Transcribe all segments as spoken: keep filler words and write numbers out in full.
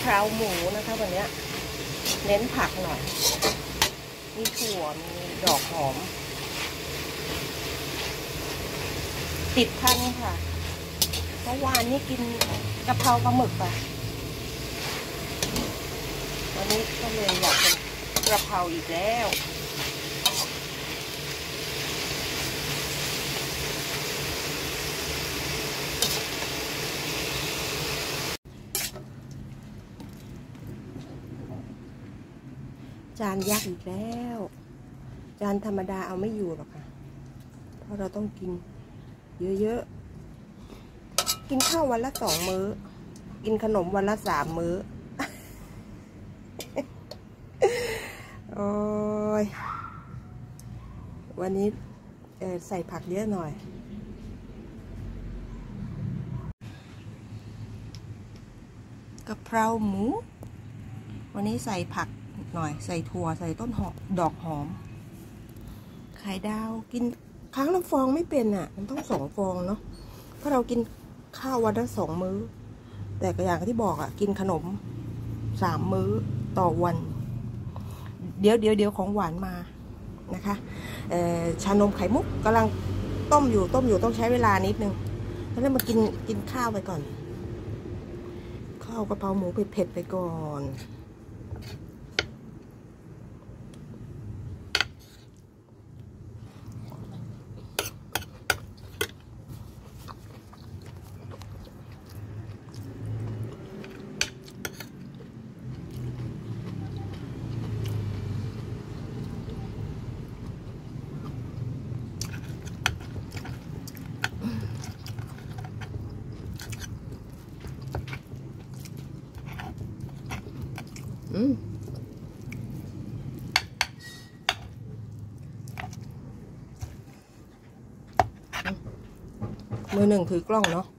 เพราหมูนะคะวันนี้เน้นผักหน่อยมีถั่วมีดอกหอมติดพันค่ะเมื่อวานนี้กินกะเพราปลาหมึกไปวันนี้ก็เลยอยากเป็นกะเพราอีกแล้วจานยักษ์อีกแล้วจานธรรมดาเอาไม่อยู่หรอกค่ะเพราะเราต้องกินเยอะๆกินข้าววันละสองมื้อกินขนมวันละสามมื้อ โอ้ยวันนี้ใส่ผักเยอะหน่อยกะเพราหมูวันนี้ใส่ผักหน่อยใส่ถั่วใส่ต้นหอมดอกหอมไข่ดาวกินครั้งละฟองไม่เป็นอ่ะมันต้องสองฟองเนาะเพราะเรากินข้าววันละสองมื้อแต่ก็อย่างที่บอกอ่ะกินขนมสามมื้อต่อวันเดี๋ยวเดี๋ยวเดี๋ยวของหวานมานะคะชานมไข่มุกกำลังต้มอยู่ต้มอยู่ต้องใช้เวลานิดนึงแล้วมากินกินข้าวไปก่อนข้าวกะเพราหมูเผ็ดๆไปก่อนอืมมือหนึ่งถือกล้องเนาะ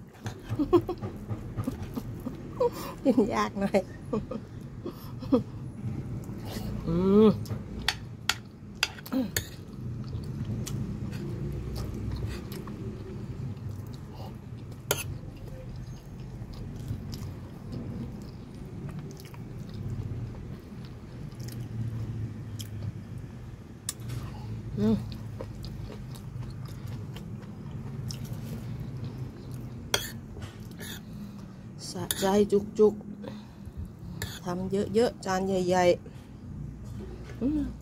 กินยากหน่อยอืมอืมสะใจจุกๆทำเยอะๆจานใหญ่ๆ